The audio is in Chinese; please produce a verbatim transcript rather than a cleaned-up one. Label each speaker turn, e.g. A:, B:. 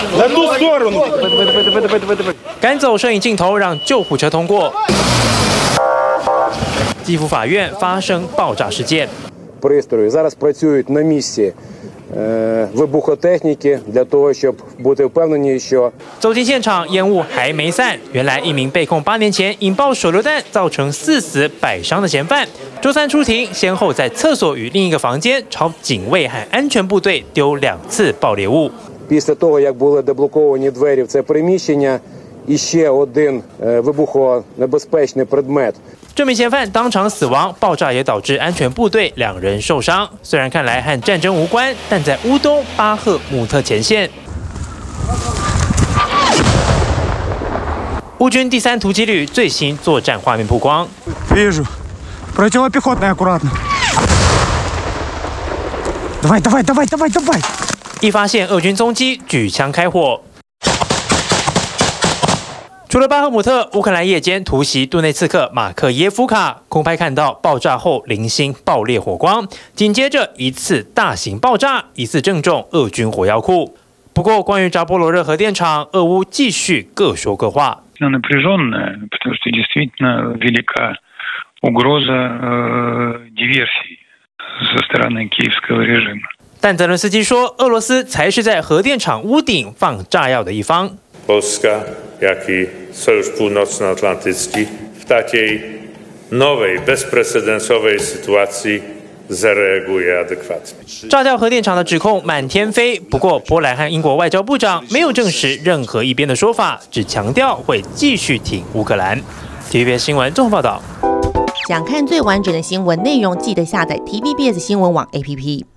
A: 赶走摄影镜头，让救护车通过。基辅法院发生爆炸事件。
B: Пристрої зараз працюють на місці вибухотехніки для того, щоб бути впевнені, що
A: 走进现场，烟雾还没散。原来一名被控八年前引爆手榴弹造成四死百伤的嫌犯，周三出庭，先后在厕所与另一个房间朝警卫和安全部队丢两次爆裂物。
B: Після того, як були деблоковані двері в це приміщення, і ще один вибухонебезпечний предмет.
A: 这名嫌犯当场死亡，爆炸也导致安全部队两人受伤。虽然看来和战争无关，但在乌东巴赫姆特前线，乌军第三突击旅最新作战画面曝光。
C: Вижу, противопехотный аккуратно. Давай, давай, давай, давай, давай.
A: 一发现俄军踪迹，举枪开火。 除了巴赫姆特，乌克兰夜间突袭顿内茨克马克耶夫卡，空拍看到爆炸后零星爆裂火光，紧接着一次大型爆炸，疑似正中俄军火药库。不过，关于扎波罗热核电厂，俄乌继续各说各话。
D: напряженная, потому что действительно велика угроза диверсии со стороны киевского режима.
A: 但泽伦斯基说，俄罗斯才是在核电厂屋顶放炸药的一方。
E: Polska, jak i Sojusz Północnoatlantycki w takiej nowej, bezprecedensowej sytuacji zareaguje adekwatnie.
A: 炸掉核电厂的指控满天飞，不过波兰和英国外交部长没有证实任何一边的说法，只强调会继续挺乌克兰。T V B S 新闻综合报道。
F: 想看最完整的新闻内容，记得下载 T V B S 新闻网 A P P。